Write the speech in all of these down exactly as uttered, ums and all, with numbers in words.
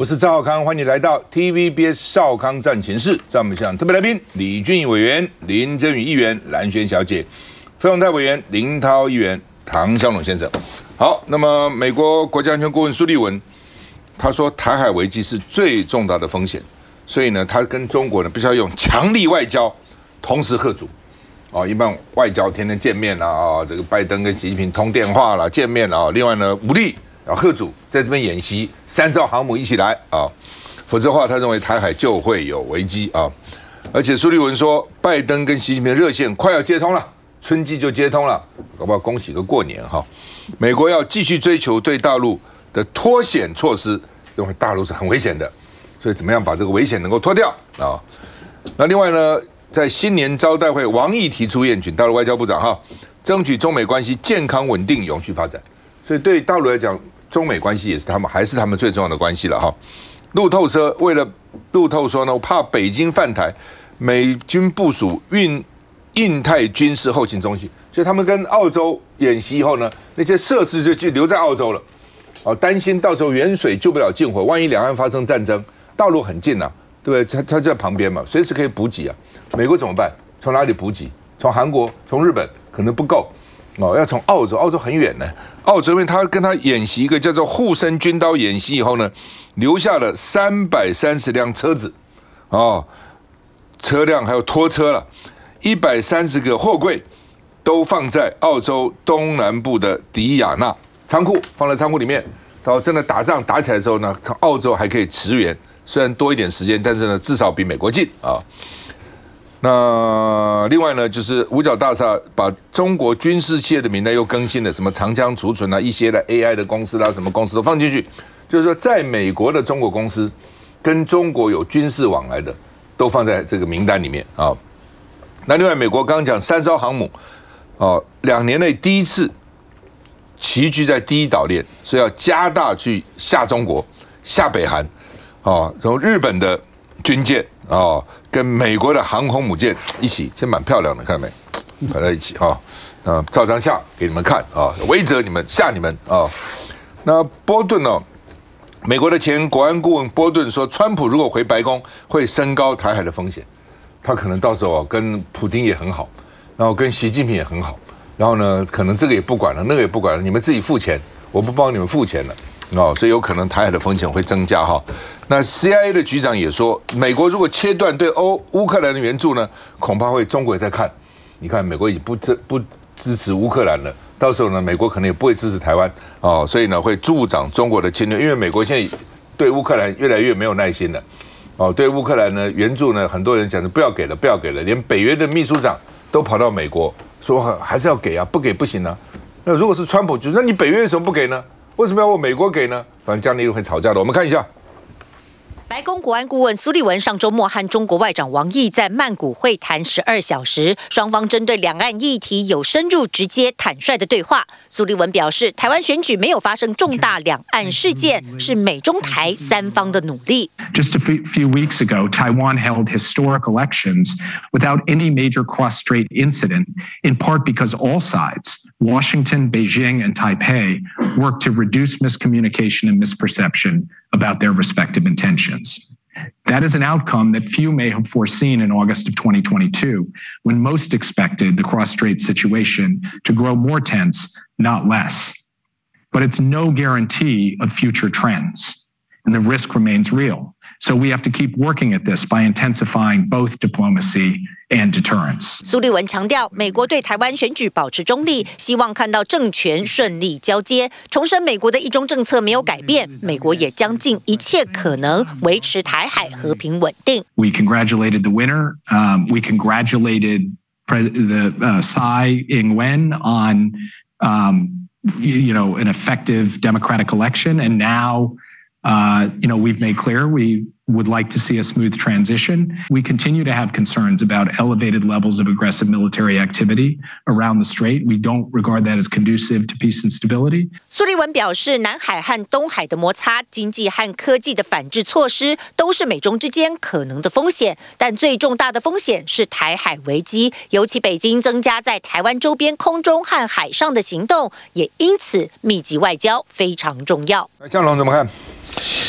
我是赵少康，欢迎你来到 T V B S 少康战情室。在我们现场特别来宾，李俊毅委员、林珍宇议员、蓝轩小姐、费鸿泰委员、林涛议员、唐湘龙先生。好，那么美国国家安全顾问苏利文他说，台海危机是最重大的风险，所以呢，他跟中国呢必须要用强力外交，同时吓阻。哦，一般外交天天见面啦，啊，这个拜登跟习近平通电话啦，见面啦。另外呢，武力啊，吓阻在这边演习，三艘航母一起来啊，否则的话，他认为台海就会有危机啊。而且苏利文说，拜登跟习近平的热线快要接通了，春季就接通了，搞不好恭喜个过年哈。美国要继续追求对大陆的脱险措施，认为大陆是很危险的，所以怎么样把这个危险能够脱掉啊？那另外呢？在新年招待会，王毅提出愿景，大陆外交部长哈，争取中美关系健康稳定、永续发展。所以对大陆来讲，中美关系也是他们还是他们最重要的关系了哈。路透社为了路透说呢，我怕北京犯台，美军部署印印太军事后勤中心，所以他们跟澳洲演习以后呢，那些设施就就留在澳洲了。哦，担心到时候远水救不了近火，万一两岸发生战争，大陆很近啊，对不对？它它就在旁边嘛，随时可以补给啊。美国怎么办？从哪里补给？从韩国、从日本可能不够哦，要从澳洲，澳洲很远呢。澳洲因为他跟他演习一个叫做护身军刀演习以后呢，留下了三百三十辆车子哦，车辆还有拖车了，一百三十个货柜都放在澳洲东南部的迪亚纳仓库，放在仓库里面。到真的打仗打起来的时候呢，澳洲还可以驰援，虽然多一点时间，但是呢，至少比美国近啊。那另外呢，就是五角大厦把中国军事企业的名单又更新了，什么长江储存啊，一些的 A I 的公司啦，什么公司都放进去，就是说，在美国的中国公司跟中国有军事往来的，都放在这个名单里面啊。那另外，美国刚刚讲三艘航母，哦，两年内第一次齐聚在第一岛链，所以要加大去下中国、下北韩，哦，然后日本的军舰哦。跟美国的航空母舰一起，这蛮漂亮的，看到没？摆在一起哈，啊，照张相给你们看啊，威慑你们，吓你们啊。那波顿哦，美国的前国安顾问波顿说，川普如果回白宫，会升高台海的风险。他可能到时候啊，跟普丁也很好，然后跟习近平也很好，然后呢，可能这个也不管了，那个也不管了，你们自己付钱，我不帮你们付钱了。哦，所以有可能台海的风险会增加哈。那 C I A 的局长也说，美国如果切断对欧乌克兰的援助呢，恐怕会中国也在看。你看，美国已经不支不支持乌克兰了，到时候呢，美国可能也不会支持台湾哦，所以呢，会助长中国的侵略。因为美国现在对乌克兰越来越没有耐心了。哦，对乌克兰呢援助呢，很多人讲的不要给了，不要给了，连北约的秘书长都跑到美国说还是要给啊，不给不行啊。那如果是川普，就那你北约为什么不给呢？为什么要问美国给呢？反正将来又会吵架的。我们看一下， 白宫国安顾问苏利文上周末和中国外长王毅在曼谷会谈十二小时，双方针对两岸议题有深入、直接、坦率的对话。苏利文表示，台湾选举没有发生重大两岸事件，是美中台三方的努力。 Just a few weeks ago, Taiwan held historic elections without any major cross-strait incident, in part because all sides, Washington, Beijing, and Taipei, worked to reduce miscommunication and misperception about their respective intentions. That is an outcome that few may have foreseen in August of twenty twenty-two, when most expected the cross-strait situation to grow more tense, not less. But it's no guarantee of future trends, and the risk remains real. So we have to keep working at this by intensifying both diplomacy and deterrence. 苏利文强调，美国对台湾选举保持中立，希望看到政权顺利交接。重申美国的一中政策没有改变，美国也将尽一切可能维持台海和平稳定。 We congratulated the winner. Um, we congratulated the uh, Tsai Ing-wen on, um, you, you know, an effective democratic election, and now. Uh, you know, we've made clear we would like to see a smooth transition. We continue to have concerns about elevated levels of aggressive military activity around the Strait. We don't regard that as conducive to peace and stability. 苏利文表示，南海和东海的摩擦、经济和科技的反制措施，都是美中之间可能的风险。但最重大的风险是台海危机，尤其北京增加在台湾周边空中和海上的行动，也因此密集外交非常重要。 江龙怎么看？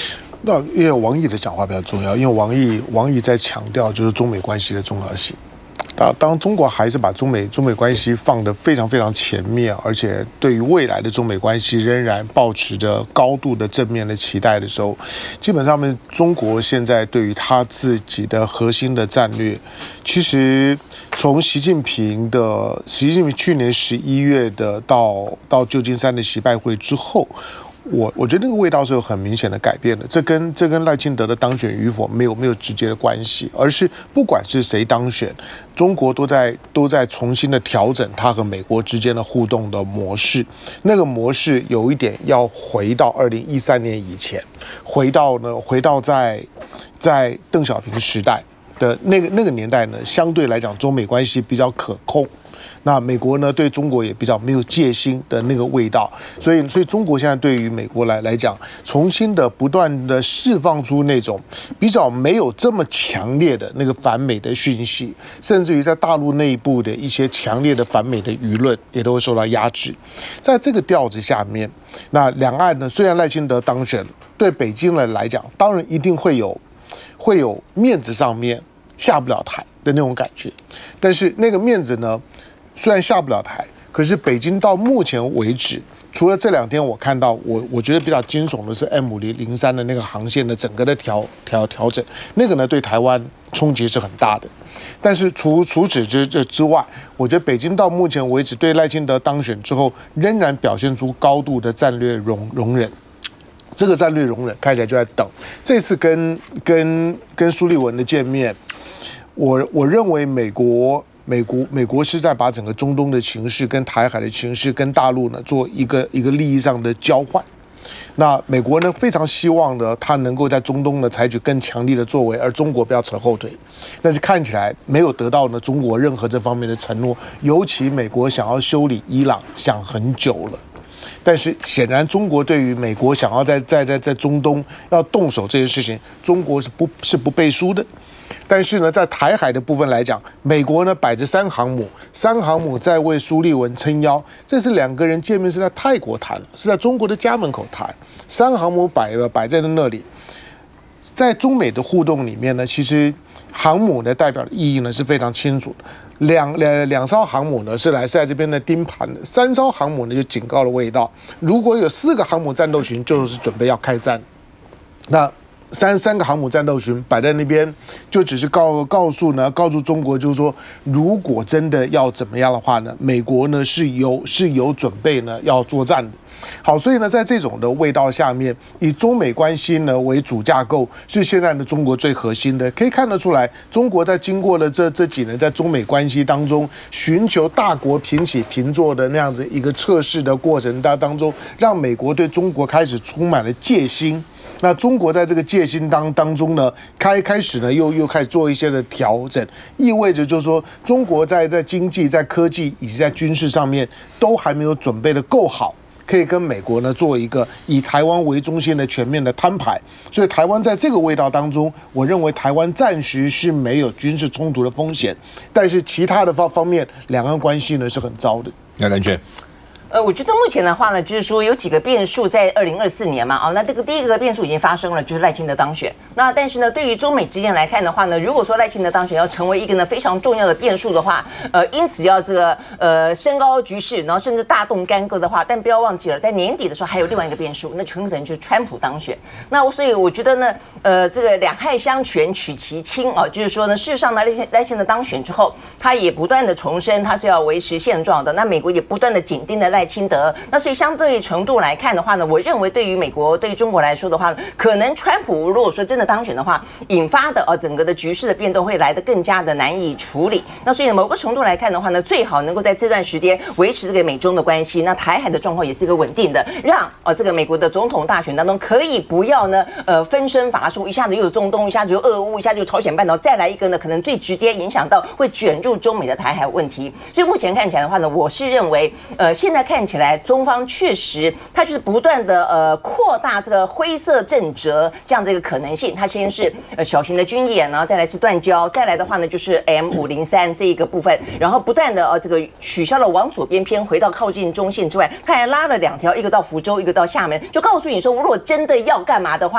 那因为王毅的讲话比较重要，因为王毅王毅在强调就是中美关系的重要性。当当中国还是把中美中美关系放得非常非常前面，而且对于未来的中美关系仍然抱持着高度的正面的期待的时候，基本上面中国现在对于他自己的核心的战略，其实从习近平的习近平去年十一月的到到旧金山的习拜会之后。我我觉得那个味道是有很明显的改变的，这跟这跟赖清德的当选与否没有没有直接的关系，而是不管是谁当选，中国都在都在重新的调整它和美国之间的互动的模式。那个模式有一点要回到二零一三年以前，回到呢回到在在邓小平时代的那个那个年代呢，相对来讲中美关系比较可控。那美国呢，对中国也比较没有戒心的那个味道，所以，所以中国现在对于美国来来讲，重新的不断的释放出那种比较没有这么强烈的那个反美的讯息，甚至于在大陆内部的一些强烈的反美的舆论也都会受到压制。在这个调子下面，那两岸呢，虽然赖清德当选，对北京人来讲，当然一定会有会有面子上面下不了台的那种感觉，但是那个面子呢？虽然下不了台，可是北京到目前为止，除了这两天我看到我我觉得比较惊悚的是 M 五零三的那个航线的整个的调调调整，那个呢对台湾冲击是很大的。但是除除此之之外，我觉得北京到目前为止对赖清德当选之后，仍然表现出高度的战略容容忍。这个战略容忍看起来就在等这次跟跟跟苏立文的见面，我我认为美国。美国美国是在把整个中东的情势跟台海的情势跟大陆呢做一个一个利益上的交换。那美国呢非常希望呢，它能够在中东呢采取更强力的作为，而中国不要扯后腿。但是看起来没有得到呢中国任何这方面的承诺，尤其美国想要修理伊朗想很久了。但是显然，中国对于美国想要在在在在中东要动手这件事情，中国是不是不背书的。但是呢，在台海的部分来讲，美国呢摆着三航母，三航母在为苏立文撑腰。这是两个人见面是在泰国谈，是在中国的家门口谈。三航母摆了摆在那里，在中美的互动里面呢，其实航母的代表的意义呢是非常清楚的。两两两艘航母呢是来是在这边的盯盘的，三艘航母呢就警告的味道。如果有四个航母战斗群，就是准备要开战。那三三个航母战斗群摆在那边，就只是告告诉呢，告诉中国，就是说，如果真的要怎么样的话呢，美国呢是有是有准备呢要作战的。好，所以呢，在这种的味道下面，以中美关系呢为主架构，是现在的中国最核心的。可以看得出来，中国在经过了这这几年在中美关系当中寻求大国平起平坐的那样子一个测试的过程当当中，让美国对中国开始充满了戒心。那中国在这个戒心当当中呢，开开始呢又又开始做一些的调整，意味着就是说，中国在在经济、在科技以及在军事上面都还没有准备的够好，可以跟美国呢做一个以台湾为中心的全面的摊牌。所以台湾在这个味道当中，我认为台湾暂时是没有军事冲突的风险，但是其他的方方面，两岸关系呢是很糟的。 那蓝娟。 呃，我觉得目前的话呢，就是说有几个变数在二零二四年嘛，哦，那这个第一个变数已经发生了，就是赖清德当选。那但是呢，对于中美之间来看的话呢，如果说赖清德当选要成为一个呢非常重要的变数的话，呃，因此要这个呃升高局势，然后甚至大动干戈的话，但不要忘记了，在年底的时候还有另外一个变数，那很可能就是川普当选。那所以我觉得呢，呃，这个两害相权取其轻啊，就是说呢，事实上呢，赖赖清德当选之后，他也不断的重申他是要维持现状的。那美国也不断的紧盯的赖清德，那所以相对程度来看的话呢，我认为对于美国对于中国来说的话，可能川普如果说真的当选的话，引发的呃整个的局势的变动会来得更加的难以处理。那所以呢，某个程度来看的话呢，最好能够在这段时间维持这个美中的关系，那台海的状况也是一个稳定的，让呃这个美国的总统大选当中可以不要呢呃分身乏术，一下子又有中东，一下子又俄乌，一下子又朝鲜半岛，再来一个呢可能最直接影响到会卷入中美的台海问题。所以目前看起来的话呢，我是认为呃现在看起来中方确实它就是不断的呃扩大这个灰色震折这样的一个可能性。它先是呃小型的军演呢，再来是断交，再来的话呢就是 M 五零三 这一个部分，然后不断的呃这个取消了往左边偏回到靠近中线之外，它还拉了两条，一个到福州，一个到厦门，就告诉你说，如果真的要干嘛的话，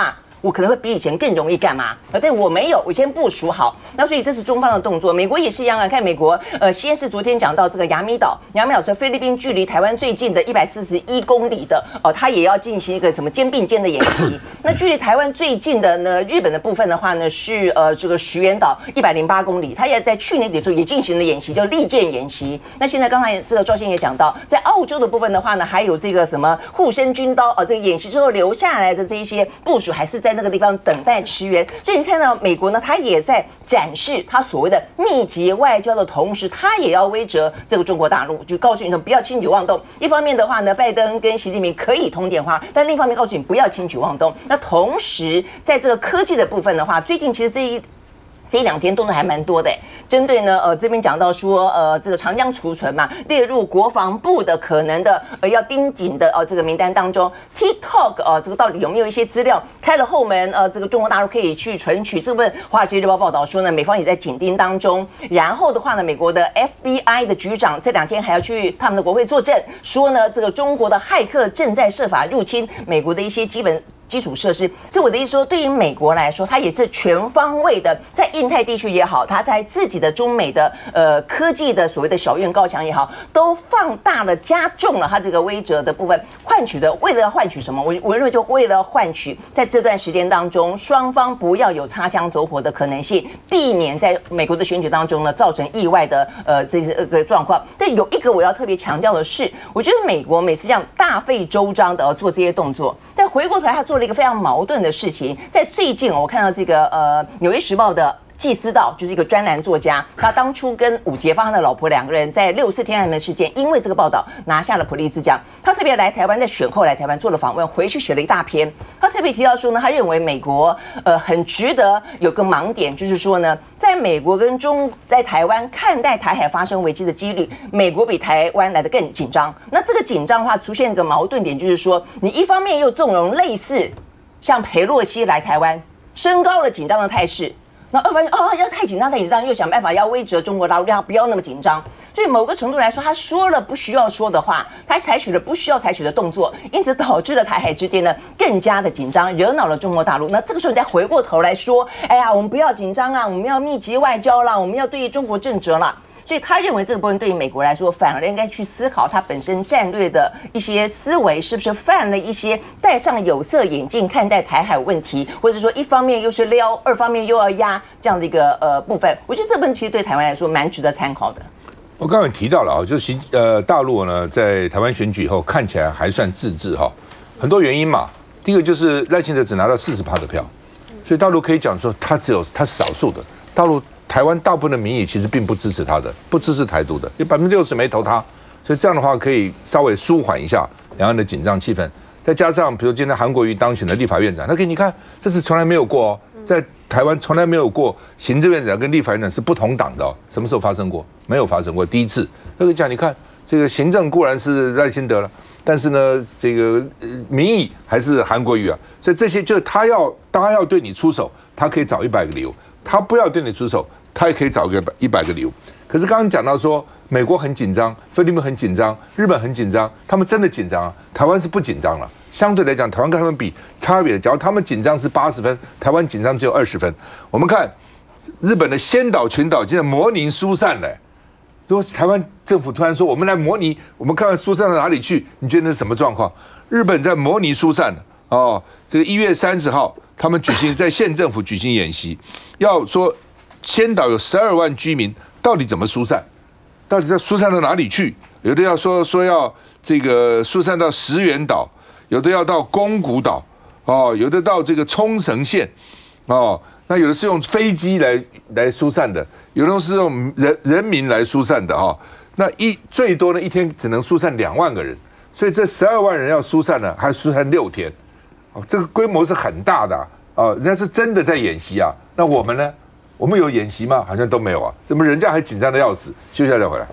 我可能会比以前更容易干嘛？呃，但我没有，我先部署好。那所以这是中方的动作。美国也是一样啊，看美国，呃，先是昨天讲到这个亚米岛，亚米岛是菲律宾距离台湾最近的一百四十一公里的，哦、呃，它也要进行一个什么肩并肩的演习。那距离台湾最近的呢，日本的部分的话呢，是呃这个石垣岛一百零八公里，它也在去年底的时候也进行了演习，叫利剑演习。那现在刚才这个赵先也讲到，在澳洲的部分的话呢，还有这个什么护身军刀啊、呃，这个演习之后留下来的这一些部署，还是在那个地方等待驰援。所以你看到美国呢，它也在展示它所谓的密集外交的同时，它也要威慑这个中国大陆，就告诉你说不要轻举妄动。一方面的话呢，拜登跟习近平可以通电话，但另一方面告诉你不要轻举妄动。那同时，在这个科技的部分的话，最近其实这一这一两天动作还蛮多的，针对呢，呃，这边讲到说，呃，这个长江储存嘛，列入国防部的可能的呃要盯紧的呃这个名单当中 ，TikTok 呃这个到底有没有一些资料开了后门？呃，这个中国大陆可以去存取。这部分《华尔街日报》报道说呢，美方也在紧盯当中。然后的话呢，美国的 F B I 的局长这两天还要去他们的国会作证，说呢，这个中国的骇客正在设法入侵美国的一些基本基础设施。所以我的意思说，对于美国来说，它也是全方位的，在印太地区也好，它在自己的中美的呃科技的所谓的小院高墙也好，都放大了、加重了它这个威慑的部分，换取的为了要换取什么？我我认为就为了换取在这段时间当中，双方不要有擦枪走火的可能性，避免在美国的选举当中呢造成意外的呃这个状况。但有一个我要特别强调的是，我觉得美国每次这样大费周章的做这些动作，但回过头来他做了一个非常矛盾的事情。在最近我看到这个呃《纽约时报》的季思道，就是一个专栏作家，他当初跟武杰芳他的老婆两个人在六四天安门事件，因为这个报道拿下了普利兹奖。他特别来台湾，在选后来台湾做了访问，回去写了一大篇。他特别提到说呢，他认为美国呃很值得有个盲点，就是说呢，在美国跟中在台湾看待台海发生危机的几率，美国比台湾来得更紧张。那这个紧张的话，出现一个矛盾点，就是说你一方面又纵容类似像裴洛西来台湾，升高了紧张的态势。那二方面哦，要太紧张太紧张，又想办法要威慑中国大陆，让他不要那么紧张。所以某个程度来说，他说了不需要说的话，他采取了不需要采取的动作，因此导致了台海之间呢更加的紧张，惹恼了中国大陆。那这个时候你再回过头来说，哎呀，我们不要紧张啊，我们要密集外交啦，我们要对中国正责啦。所以他认为这个部分对于美国来说，反而应该去思考他本身战略的一些思维是不是犯了一些戴上有色眼镜看待台海问题，或者说一方面又是撩，二方面又要压这样的一个呃部分。我觉得这部分其实对台湾来说蛮值得参考的。 我刚才提到了啊，就是新呃大陆呢在台湾选举以后看起来还算自治哈，很多原因嘛。第一个就是赖清德只拿到四十趴的票，所以大陆可以讲说他只有他少数的大陆。台湾大部分的民意其实并不支持他的，不支持台独的，有百分之六十没投他，所以这样的话可以稍微舒缓一下两岸的紧张气氛。再加上，比如今天韩国瑜当选的立法院长，那给你看，这是从来没有过哦，在台湾从来没有过行政院长跟立法院长是不同党的哦，什么时候发生过？没有发生过，第一次。那个讲，你看这个行政固然是赖清德了，但是呢，这个民意还是韩国瑜啊，所以这些就是他要他要对你出手，他可以找一百个理由。他不要对你出手，他也可以找个一百个理由。可是刚刚讲到说，美国很紧张，菲律宾很紧张，日本很紧张，他们真的紧张啊。台湾是不紧张了，相对来讲，台湾跟他们比差别。假如他们紧张是八十分，台湾紧张只有二十分。我们看日本的仙岛群岛竟然模拟疏散了。如果台湾政府突然说我们来模拟，我们看看疏散到哪里去，你觉得那是什么状况？日本在模拟疏散哦，这个一月三十号。他们举行在县政府举行演习，要说仙岛有十二万居民，到底怎么疏散？到底要疏散到哪里去？有的要说说要这个疏散到石垣岛，有的要到宫古岛，哦，有的到这个冲绳县，哦，那有的是用飞机来来疏散的，有的是用人人民来疏散的哈、哦。那一最多呢一天只能疏散两万个人，所以这十二万人要疏散呢，还疏散六天。哦，这个规模是很大的啊、哦！人家是真的在演习啊。那我们呢？我们有演习吗？好像都没有啊。怎么人家还紧张的要死？休息一下再回来。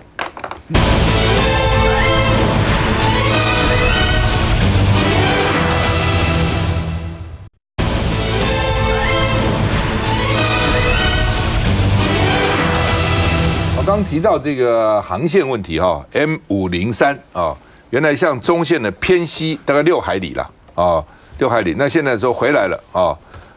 我刚提到这个航线问题哈 ，M 五零三啊，原来向中线的偏西大概六海里了啊。六海里，那现在说回来了啊，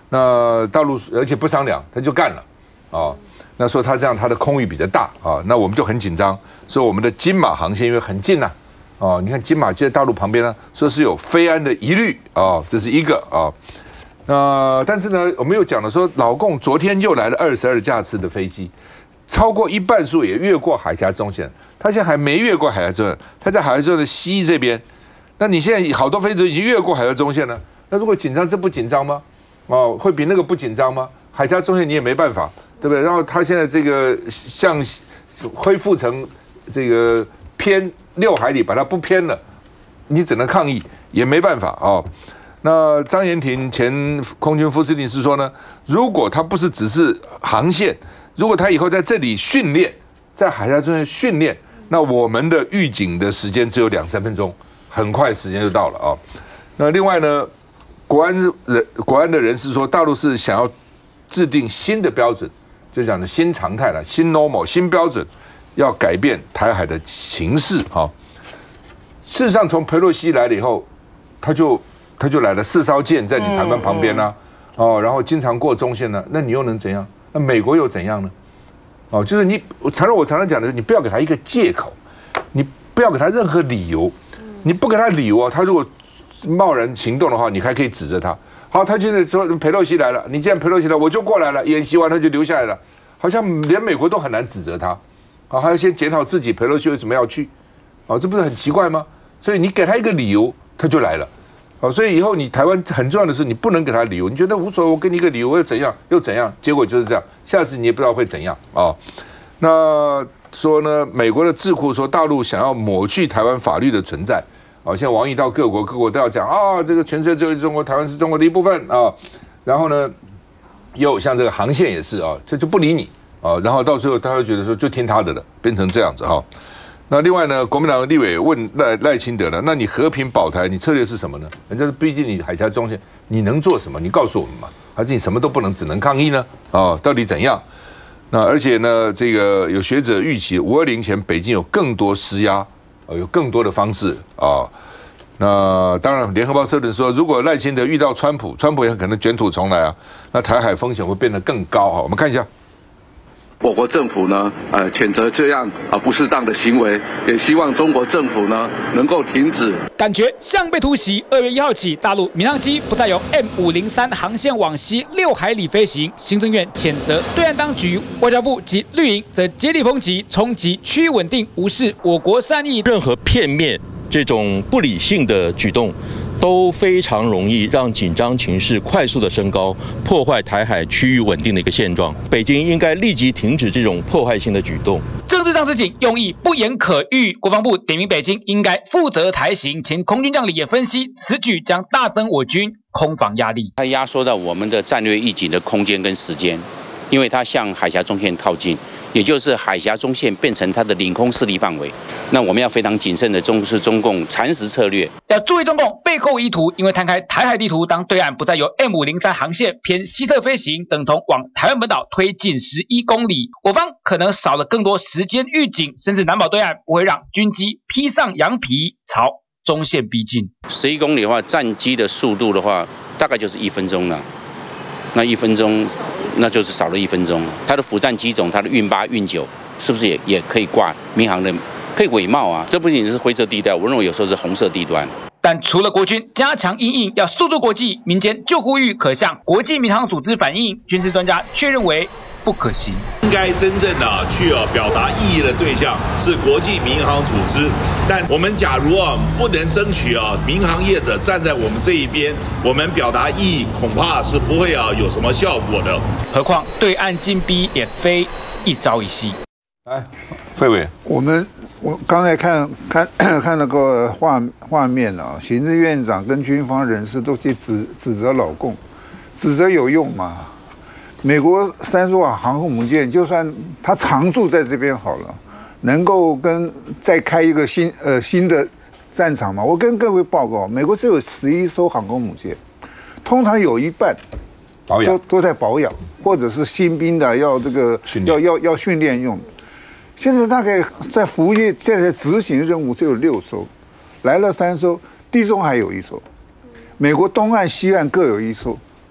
那大陆而且不商量，他就干了啊。那说他这样他的空域比较大啊，那我们就很紧张，所以我们的金马航线因为很近呐、啊，哦，你看金马就在大陆旁边呢，说是有飞安的疑虑啊，这是一个啊。那但是呢，我们又讲了说，老共昨天又来了二十二架次的飞机，超过一半数也越过海峡中线，他现在还没越过海峡中线，他在海峡中线的西这边。那你现在好多飞机已经越过海峡中线了，那如果紧张，这不紧张吗？哦，会比那个不紧张吗？海峡中线你也没办法。对不对？然后他现在这个向恢复成这个偏六海里，把它不偏了，你只能抗议，也没办法哦。那张延廷前空军副司令是说呢，如果他不是只是航线，如果他以后在这里训练，在海峡中线训练，那我们的预警的时间只有两三分钟，很快时间就到了啊、哦。那另外呢，国安人国安的人士说，大陆是想要制定新的标准。就讲的新常态了，新 normal 新标准，要改变台海的形势哈。事实上，从裴洛西来了以后，他就他就来了四艘舰在你台湾旁边啦、啊，哦，然后经常过中线呢、啊，那你又能怎样？那美国又怎样呢？哦，就是你，我常常我常常讲的，你不要给他一个借口，你不要给他任何理由，你不给他理由啊，他如果贸然行动的话，你还可以指着他。好，他现在说裴洛西来了，你既然裴洛西来，我就过来了，演习完他就留下来了，好像连美国都很难指责他，啊，还要先检讨自己裴洛西为什么要去，啊，这不是很奇怪吗？所以你给他一个理由，他就来了，啊，所以以后你台湾很重要的是，你不能给他理由，你觉得无所谓，我给你一个理由，我又怎样又怎样，结果就是这样，下次你也不知道会怎样啊。那说呢，美国的智库说大陆想要抹去台湾法律的存在。啊，现在王毅到各国，各国都要讲啊，这个全世界只有中国，台湾是中国的一部分啊。然后呢，又像这个航线也是啊，这就不理你啊。然后到最后，他会觉得说就听他的了，变成这样子哈。那另外呢，国民党的立委问赖赖清德了，那你和平保台，你策略是什么呢？人家是毕竟你海峡中线，你能做什么？你告诉我们嘛，还是你什么都不能，只能抗议呢？啊，到底怎样？那而且呢，这个有学者预期五二零前北京有更多施压。呃，有更多的方式啊。那当然，联合报社论说，如果赖清德遇到川普，川普也很可能卷土重来啊。那台海风险会变得更高啊。我们看一下， 我国政府呢，呃，谴责这样啊不适当的行为，也希望中国政府呢能够停止。 感觉像被突袭。二月一号起，大陆民航机不再有 M 五零三航线往西六海里飞行。行政院谴责对岸当局，外交部及绿营则接力抨击，冲击区域稳定，无视我国善意。 任何片面这种不理性的举动，都非常容易让紧张情势快速的升高，破坏台海区域稳定的一个现状。北京应该立即停止这种破坏性的举动。 政治上示警，用意不言可喻。国防部点名北京应该负责才行。前空军将领也分析，此举将大增我军空防压力。 它压缩到我们的战略预警的空间跟时间，因为它向海峡中线靠近，也就是海峡中线变成它的领空势力范围。那我们要非常谨慎的重视中共蚕食策略， 要注意中共背后意图，因为摊开台海地图，当对岸不再有 M 五零三航线偏西侧飞行，等同往台湾本岛推进十一公里，我方可能少了更多时间预警，甚至难保对岸不会让军机披上羊皮朝中线逼近。 十一公里的话，战机的速度的话，大概就是一分钟了。那一分钟，那就是少了一分钟。它的辅战机种，它的运八、运九，是不是也也可以挂民航的？可以伪冒啊，这不仅是灰色地带，我认为有时候是红色地段。 但除了国军加强因应，要诉诸国际，民间就呼吁可向国际民航组织反映。军事专家却认为不可行。 应该真正的去啊表达意义的对象是国际民航组织，但我们假如啊不能争取啊民航业者站在我们这一边，我们表达意义恐怕是不会啊有什么效果的。 何况对岸进逼也非一朝一夕。 来，费伟， 我们我刚才看看看那个画画面啊，行政院长跟军方人士都去指指责老共，指责有用吗？美国三艘航空母舰，就算它常驻在这边好了，能够跟再开一个新呃新的战场吗？我跟各位报告，美国只有十一艘航空母舰，通常有一半保养都都在保养，或者是新兵的要这个要要要训练用。现在大概在服务业现在执行任务就有六艘，来了三艘，地中海有一艘，美国东岸、西岸各有一艘。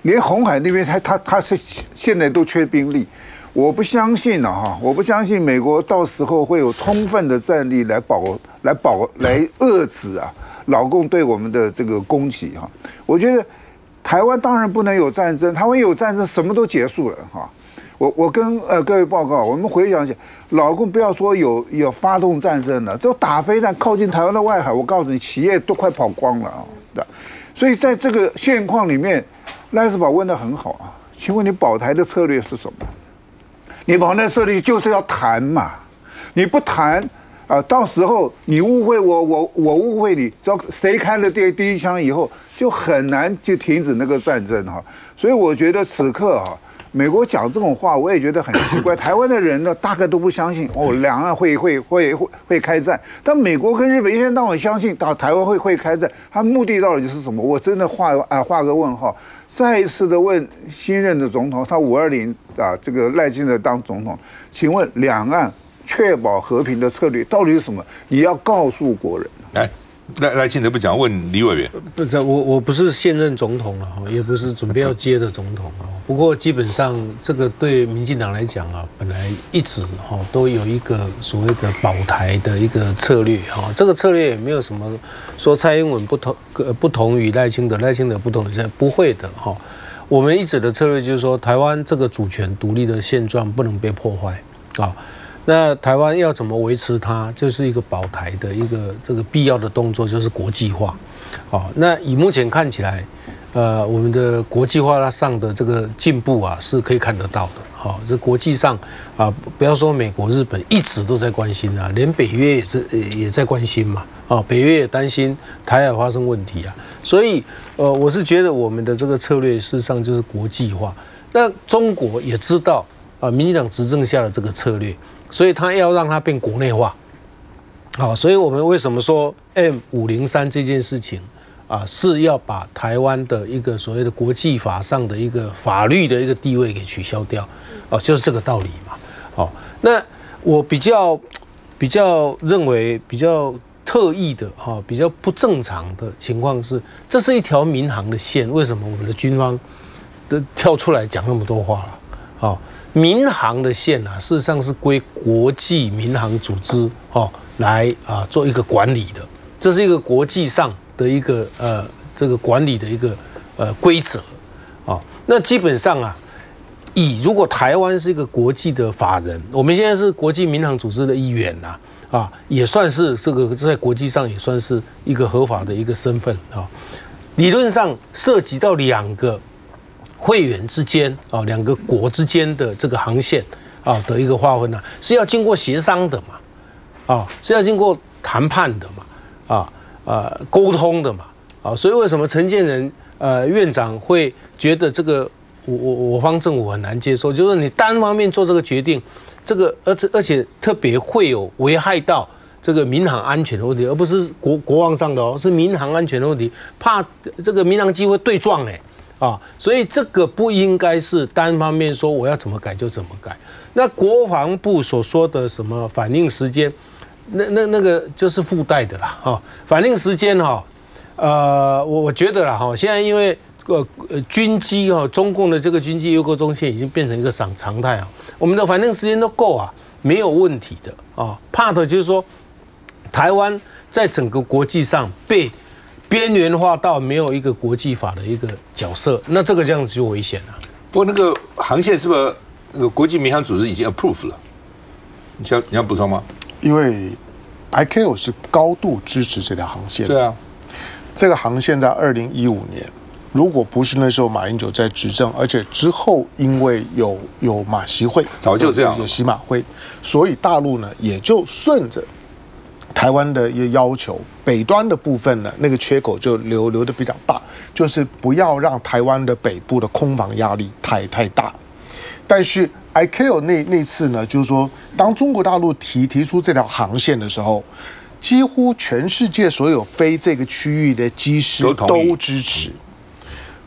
连红海那边他他他是现在都缺兵力。我不相信啊哈，我不相信美国到时候会有充分的战力来保来保来遏制啊老共对我们的这个攻击哈。我觉得台湾当然不能有战争，台湾有战争什么都结束了哈。我我跟呃各位报告，我们回想一下，老共不要说有有发动战争了，就打飞弹靠近台湾的外海，我告诉你，企业都快跑光了啊。所以在这个现况里面，赖士宝问得很好啊，请问你保台的策略是什么？你保台策略就是要谈嘛，你不谈啊，到时候你误会我，我我误会你，只要谁开了第第一枪以后，就很难去停止那个战争哈。所以我觉得此刻哈。美国讲这种话，我也觉得很奇怪。台湾的人呢，大概都不相信哦，两岸会会会会会开战。但美国跟日本一天到晚相信到台湾会会开战，他目的到底就是什么？我真的画啊画个问号。再一次的问新任的总统，他五二零啊，这个赖清德当总统，请问两岸确保和平的策略到底是什么？你要告诉国人。 来。赖赖清德不讲，问李委员。 不是我，我不是现任总统了哈，也不是准备要接的总统啊。不过基本上这个对民进党来讲啊，本来一直哈都有一个所谓的保台的一个策略哈。这个策略也没有什么说蔡英文不同呃不同于赖清德，赖清德不同于蔡，不会的哈。我们一直的策略就是说，台湾这个主权独立的现状不能被破坏啊。那台湾要怎么维持它，就是一个保台的一个这个必要的动作，就是国际化。好，那以目前看起来，呃，我们的国际化上的这个进步啊，是可以看得到的。好，这国际上啊，不要说美国、日本一直都在关心啊，连北约也是也在关心嘛。啊，北约也担心台海发生问题啊，所以呃，我是觉得我们的这个策略事实上就是国际化。那中国也知道啊，民进党执政下的这个策略。所以他要让它变国内化，好，所以我们为什么说 M 五零三这件事情啊，是要把台湾的一个所谓的国际法上的一个法律的一个地位给取消掉，哦，就是这个道理嘛。好，那我比较比较认为比较特异的哈，比较不正常的情况是，这是一条民航的线，为什么我们的军方都跳出来讲那么多话了？好。民航的线啊，事实上是归国际民航组织哦来啊做一个管理的，这是一个国际上的一个呃这个管理的一个呃规则啊。那基本上啊，以如果台湾是一个国际的法人，我们现在是国际民航组织的一员呐啊，也算是这个在国际上也算是一个合法的一个身份啊。理论上涉及到两个。会员之间啊，两个国之间的这个航线啊的一个划分呢、啊，是要经过协商的嘛，啊，是要经过谈判的嘛，啊呃沟通的嘛，啊，所以为什么陈建仁呃院长会觉得这个我我我方政府很难接受，就是你单方面做这个决定，这个而而且特别会有危害到这个民航安全的问题，而不是国国防上的哦，是民航安全的问题，怕这个民航机会对撞哎、欸。啊，所以这个不应该是单方面说我要怎么改就怎么改。那国防部所说的什么反应时间，那那那个就是附带的啦。哈、哦，反应时间哈、哦，呃，我我觉得啦哈，现在因为呃军机哈、哦，中共的这个军机优购中线已经变成一个常常态啊，我们的反应时间都够啊，没有问题的啊。怕的就是说，台湾在整个国际上被边缘化到没有一个国际法的一个角色，那这个这样子就危险了。 不过那个航线是不是那个国际民航组织已经 approve 了？你想你要补充吗？ 因为 I C A O 是高度支持这条航线。 对啊，这个航线在二零一五年，如果不是那时候马英九在执政，而且之后因为有有马习会， 早就这样有习马会，所以大陆呢也就顺着台湾的一个要求，北端的部分呢，那个缺口就留留的比较大，就是不要让台湾的北部的空防压力太太大。但是 I C A O 那那次呢，就是说，当中国大陆提提出这条航线的时候，几乎全世界所有飞这个区域的机师都支持。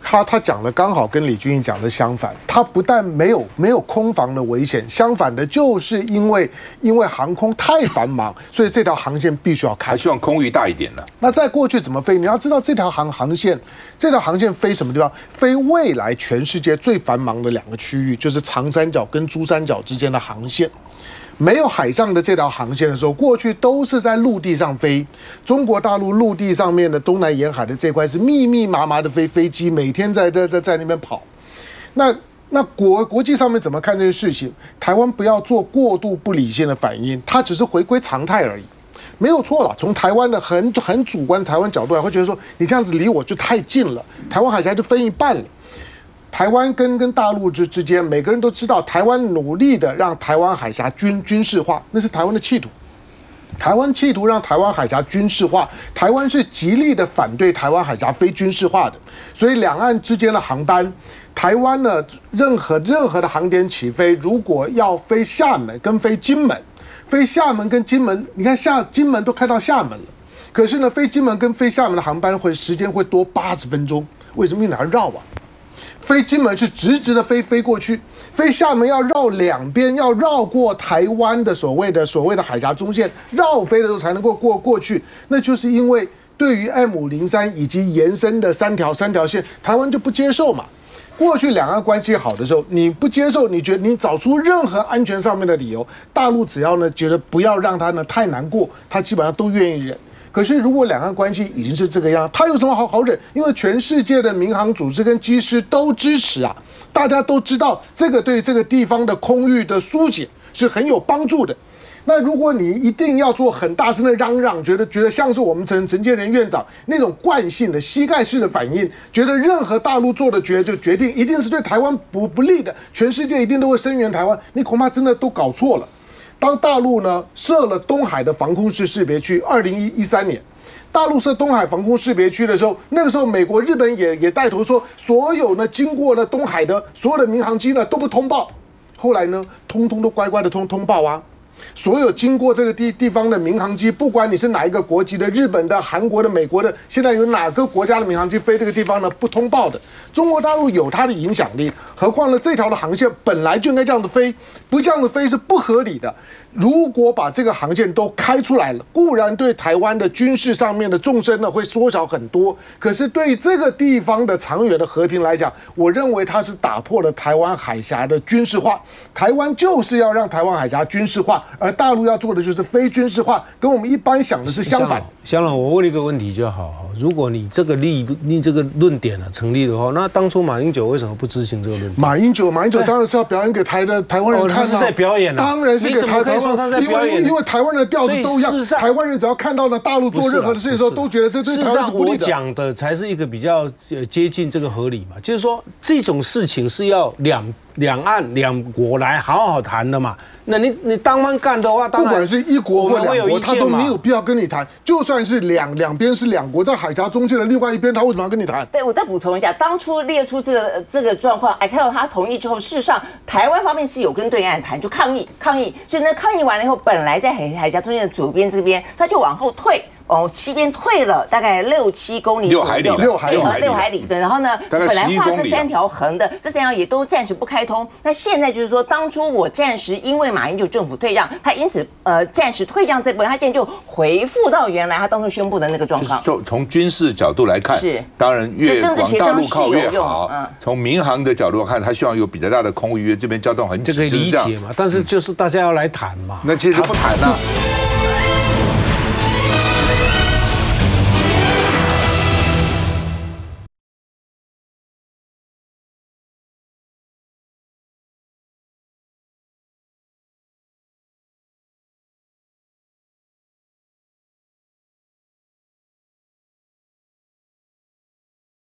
他他讲的刚好跟李俊毅讲的相反，他不但没有没有空防的危险，相反的就是因为因为航空太繁忙，所以这条航线必须要开。 还希望空域大一点了。 那在过去怎么飞？你要知道这条航航线，这条航线飞什么地方？飞未来全世界最繁忙的两个区域，就是长三角跟珠三角之间的航线。没有海上的这条航线的时候，过去都是在陆地上飞。中国大陆陆地上面的东南沿海的这块是密密麻麻的飞飞机，每天在在在在那边跑。那那国国际上面怎么看这些事情？台湾不要做过度不理性的反应，它只是回归常态而已，没有错了。从台湾的很很主观台湾角度来，会觉得说你这样子离我就太近了，台湾海峡就分一半了。台湾跟跟大陆之之间，每个人都知道，台湾努力的让台湾海峡军军事化，那是台湾的企图。台湾企图让台湾海峡军事化，台湾是极力的反对台湾海峡非军事化的。所以两岸之间的航班，台湾呢任何任何的航点起飞，如果要飞厦门跟飞金门，飞厦门跟金门，你看厦金门都开到厦门了，可是呢飞金门跟飞厦门的航班会时间会多八十分钟，为什么？因为要绕啊。飞金门是直直的飞飞过去，飞厦门要绕两边，要绕过台湾的所谓的所谓的海峡中线，绕飞的时候才能够过过去。那就是因为对于 M 五零三以及延伸的三条三条线，台湾就不接受嘛。过去两岸关系好的时候，你不接受，你觉得你找出任何安全上面的理由，大陆只要呢觉得不要让他呢太难过，他基本上都愿意忍。可是，如果两岸关系已经是这个样，他有什么好好忍？因为全世界的民航组织跟机师都支持啊，大家都知道这个对这个地方的空域的疏解是很有帮助的。那如果你一定要做很大声的嚷嚷，觉得觉得像是我们陈陈建仁院长那种惯性的膝盖式的反应，觉得任何大陆做的决就决定一定是对台湾不不利的，全世界一定都会声援台湾，你恐怕真的都搞错了。当大陆呢设了东海的防空识识别区，二零一三年，大陆设东海防空识别区的时候，那个时候美国、日本也也带头说，所有呢经过了东海的所有的民航机呢都不通报，后来呢，通通都乖乖的通通报啊。所有经过这个地地方的民航机，不管你是哪一个国籍的，日本的、韩国的、美国的，现在有哪个国家的民航机飞这个地方呢？不通报的。中国大陆有它的影响力，何况呢这条的航线本来就应该这样子飞，不这样子飞是不合理的。如果把这个航线都开出来了，固然对台湾的军事上面的纵深呢会缩小很多，可是对这个地方的长远的和平来讲，我认为它是打破了台湾海峡的军事化。台湾就是要让台湾海峡军事化，而大陆要做的就是非军事化，跟我们一般想的是相反。 香朗，我问一个问题就好，如果你这个立你这个论点啊成立的话，那当初马英九为什么不执行这个论点？ 马英九，马英九当然是要表演给台的台湾人看啊， 哦、是在表演啊， 当然是给台湾。 因为因为台湾人的调子都一样，台湾人只要看到呢大陆做任何的事情的时候，都觉得这对台湾是不利的。 事实上，我讲的才是一个比较接近这个合理嘛，就是说这种事情是要两两岸两国来好好谈的嘛。那你你当班干的话，当然不管是一国或两国，他都没有必要跟你谈。就算是两两边是两国，在海峡中间的另外一边，他为什么要跟你谈？ 对，我再补充一下，当初列出这个这个状况，哎，看到他同意之后，事实上台湾方面是有跟对岸谈，就抗议抗议，所以呢抗议完了以后，本来在海海峡中间的左边这边，他就往后退。往西边退了大概六七公里左右， 六海里， 六海里， 六海里。对，然后呢，本来画这三条横的，这三条也都暂时不开通。那现在就是说，当初我暂时因为马英九政府退让，他因此呃暂时退让这部分，他现在就回复到原来他当初宣布的那个状况。 就从军事角度来看，是当然越往大陆靠越好。从民航的角度看，他希望有比较大的空域，这边交通很这可以理解嘛。但是就是大家要来谈嘛， 那其实不谈了。